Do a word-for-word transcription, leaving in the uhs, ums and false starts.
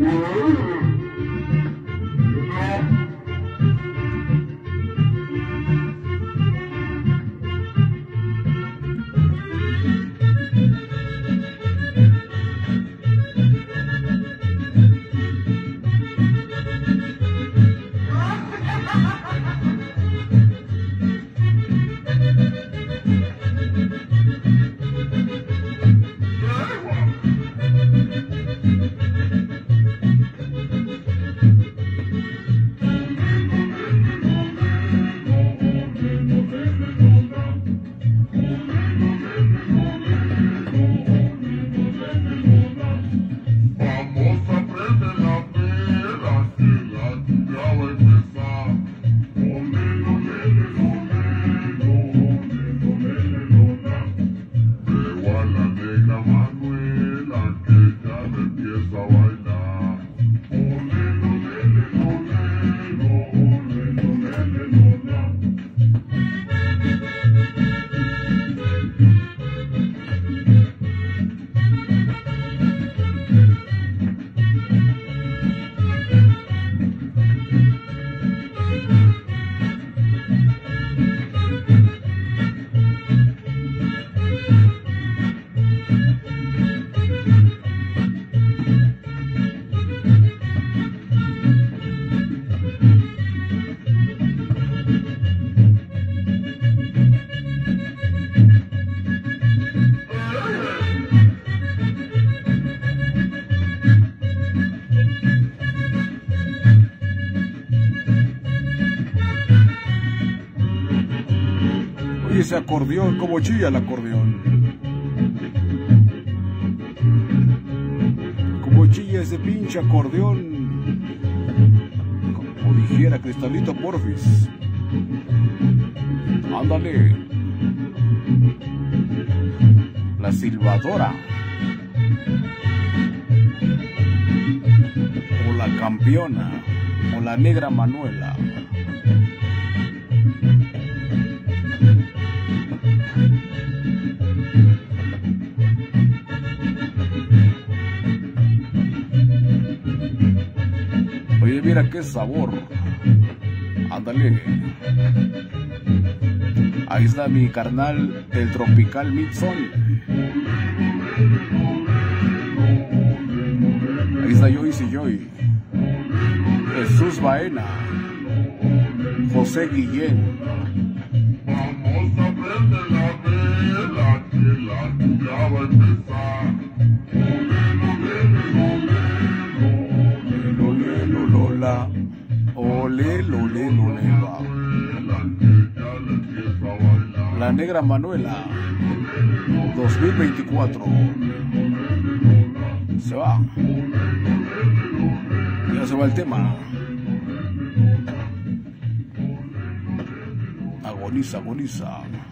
Ese acordeón, como chilla el acordeón, como chilla ese pinche acordeón, como dijera Cristalito Porfis. Ándale, la silbadora o la campeona o la negra Manuela. Oye, mira qué sabor. Ándale. Ahí está mi carnal, el Tropical Midson. Ahí está Joyce y Joy. Jesús Baena. José Guillén. Vamos a prender la vela, que la lluvia va a empezar. Lola, ole, lole, lole, va. La negra Manuela, dos mil veinticuatro. Se va. Ya se va el tema. Agoniza, agoniza.